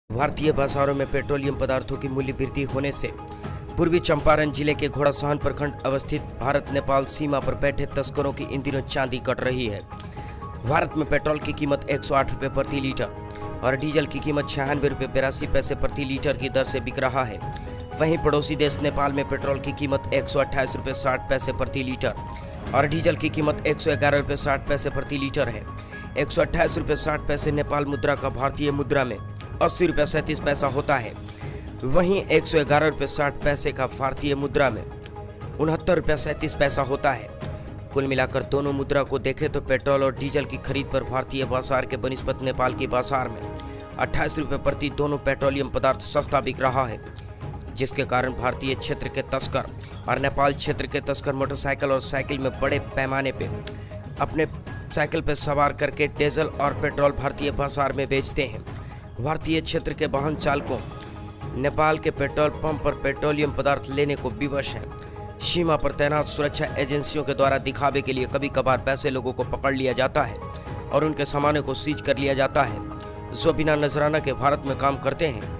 भारतीय बाजारों में पेट्रोलियम पदार्थों की मूल्य वृद्धि होने से पूर्वी चंपारण जिले के घोड़ासहन प्रखंड अवस्थित भारत नेपाल सीमा पर बैठे तस्करों की इन दिनों चांदी कट रही है। भारत में पेट्रोल की कीमत 108 रुपये प्रति लीटर और डीजल की कीमत 96 रुपये 82 पैसे प्रति लीटर की दर से बिक रहा है। वहीं पड़ोसी देश नेपाल में पेट्रोल की कीमत 128 रुपये 60 पैसे प्रति लीटर और डीजल की कीमत 111 रुपये 60 पैसे प्रति लीटर है। 128 रुपये 60 पैसे नेपाल मुद्रा का भारतीय मुद्रा में 80 रुपये 37 पैसा होता है। वहीं 111 रुपये 60 पैसे का भारतीय मुद्रा में 69 रुपये 37 पैसा होता है। कुल मिलाकर दोनों मुद्रा को देखें तो पेट्रोल और डीजल की खरीद पर भारतीय बाजार के बनिस्बत नेपाल के बाजार में 28 रुपये प्रति दोनों पेट्रोलियम पदार्थ सस्ता बिक रहा है, जिसके कारण भारतीय क्षेत्र के तस्कर और नेपाल क्षेत्र के तस्कर मोटरसाइकिल और साइकिल में बड़े पैमाने पे अपने साइकिल पर सवार करके डीजल और पेट्रोल भारतीय बाजार में बेचते हैं। भारतीय क्षेत्र के वाहन चालकों नेपाल के पेट्रोल पंप पर पेट्रोलियम पदार्थ लेने को विवश हैं। सीमा पर तैनात सुरक्षा एजेंसियों के द्वारा दिखावे के लिए कभी कभार वैसे लोगों को पकड़ लिया जाता है और उनके सामानों को सीज कर लिया जाता है जो बिना नजराना के भारत में काम करते हैं।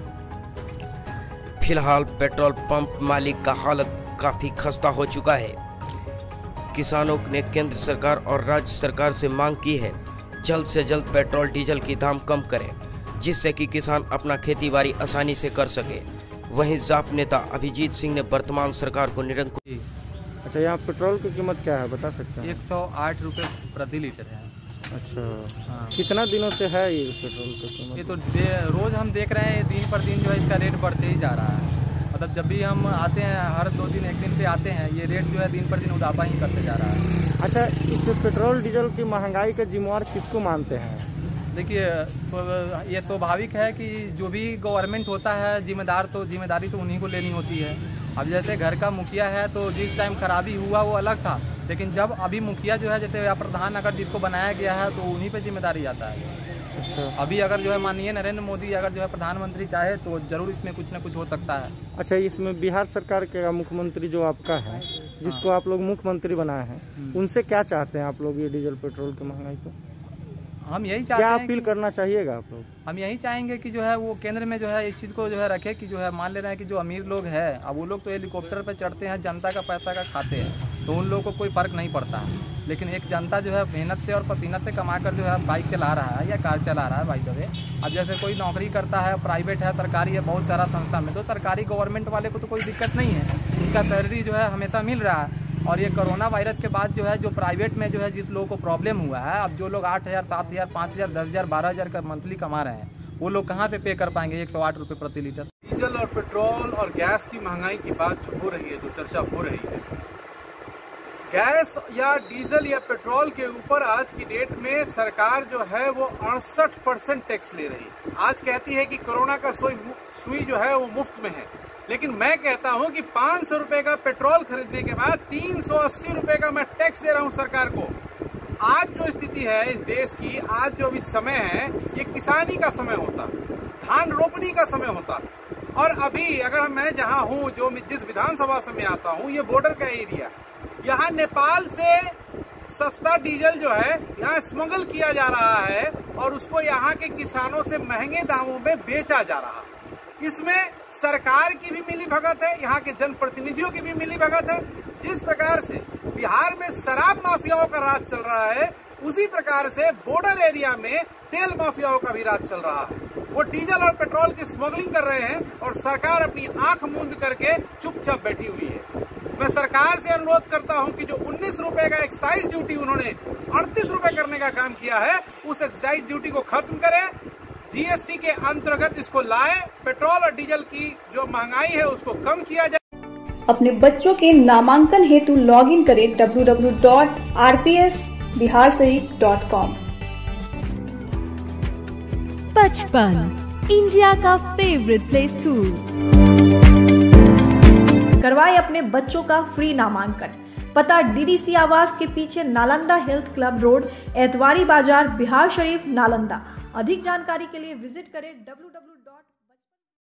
फिलहाल पेट्रोल पंप मालिक का हालत काफी खस्ता हो चुका है। किसानों ने केंद्र सरकार और राज्य सरकार से मांग की है जल्द से जल्द पेट्रोल डीजल की दाम कम करें, जिससे कि किसान अपना खेती-बाड़ी आसानी से कर सके। वहीं जाप नेता अभिजीत सिंह ने वर्तमान सरकार को निरंकुश। अच्छा, यहाँ पेट्रोल की कीमत क्या है बता सकते हैं? 108 रुपये प्रति लीटर है। अच्छा हाँ। कितना दिनों से है ये पेट्रोल की कीमत? ये तो रोज हम देख रहे हैं, दिन पर दिन जो है इसका रेट बढ़ते ही जा रहा है। मतलब जब भी हम आते हैं, हर 2 दिन 1 दिन पे आते हैं, ये रेट जो है दिन पर दिन उदापा ही करते जा रहा है। अच्छा, इस पेट्रोल डीजल की महंगाई का जिम्मेवार किसको मानते हैं? देखिए, ये स्वाभाविक है कि जो भी गवर्नमेंट होता है जिम्मेदारी तो उन्हीं को लेनी होती है। अब जैसे घर का मुखिया है तो जिस टाइम खराबी हुआ वो अलग था, लेकिन जब अभी मुखिया जो है जैसे या प्रधान अगर जिसको बनाया गया है तो उन्हीं पे जिम्मेदारी आता है। अच्छा। अभी अगर जो है माननीय नरेंद्र मोदी अगर जो है प्रधानमंत्री चाहे तो जरूर इसमें कुछ न कुछ हो सकता है। अच्छा, इसमें बिहार सरकार के मुख्यमंत्री जो आपका है, जिसको आप लोग मुख्यमंत्री बनाए हैं, उनसे क्या चाहते हैं आप लोग ये डीजल पेट्रोल की महंगाई को? हम यही चाहते क्या हैं, अपील करना चाहिएगा आप लोग? हम यही चाहेंगे कि जो है वो केंद्र में जो है इस चीज़ को जो है रखे कि जो है मान ले रहे हैं कि जो अमीर लोग हैं, अब वो लोग तो हेलीकॉप्टर पर चढ़ते हैं, जनता का पैसा का खाते हैं, तो उन लोगों को कोई फर्क नहीं पड़ता है। लेकिन एक जनता जो है मेहनत से और पसीना से कमाकर जो है बाइक चला रहा है या कार चला रहा है बाई द वे। अब जैसे कोई नौकरी करता है, प्राइवेट है, सरकारी है, बहुत सारा संस्था में, तो सरकारी गवर्नमेंट वाले को तो कोई दिक्कत नहीं है, उनका सैलरी जो है हमेशा मिल रहा है। और ये कोरोना वायरस के बाद जो है जो प्राइवेट में जो है जिस लोगों को प्रॉब्लम हुआ है, अब जो लोग 8,000, 7,000, 5,000, 10,000, 12,000 का मंथली कमा रहे हैं, वो लोग कहाँ से पे कर पाएंगे 108 रुपये प्रति लीटर? डीजल और पेट्रोल और गैस की महंगाई की बात जो हो रही है, जो चर्चा हो रही है, गैस या डीजल या पेट्रोल के ऊपर आज की डेट में सरकार जो है वो 68% टैक्स ले रही है। आज कहती है कि कोरोना का सुई जो है वो मुफ्त में है, लेकिन मैं कहता हूं कि 500 रुपए का पेट्रोल खरीदने के बाद 380 रुपए का मैं टैक्स दे रहा हूं सरकार को। आज जो स्थिति है इस देश की, आज जो अभी समय है, ये किसानी का समय होता, धान रोपनी का समय होता। और अभी अगर मैं जहां हूं, जो जिस विधानसभा से मैं आता हूं, ये बॉर्डर का एरिया, यहाँ नेपाल से सस्ता डीजल जो है यहाँ स्मगल किया जा रहा है और उसको यहाँ के किसानों से महंगे दामों में बेचा जा रहा है। इसमें सरकार की भी मिलीभगत है, यहाँ के जनप्रतिनिधियों की भी मिलीभगत है। जिस प्रकार से बिहार में शराब माफियाओं का राज चल रहा है, उसी प्रकार से बॉर्डर एरिया में तेल माफियाओं का भी राज चल रहा है। वो डीजल और पेट्रोल की स्मगलिंग कर रहे हैं और सरकार अपनी आंख मूंद करके चुपचाप बैठी हुई है। मैं सरकार से अनुरोध करता हूं कि जो 19 रुपए का एक्साइज ड्यूटी उन्होंने 38 रुपए करने का काम किया है, उस एक्साइज ड्यूटी को खत्म करें, जीएसटी के अंतर्गत इसको लाए, पेट्रोल और डीजल की जो महंगाई है उसको कम किया जाए। अपने बच्चों के नामांकन हेतु लॉगिन करें www.rpsbiharshariff.com। बचपन इंडिया का फेवरेट प्ले स्कूल। करवाए अपने बच्चों का फ्री नामांकन। पता डीडीसी आवास के पीछे, Nalanda health club road, Etwari बाजार, बिहार शरीफ, नालंदा। अधिक जानकारी के लिए विजिट करें www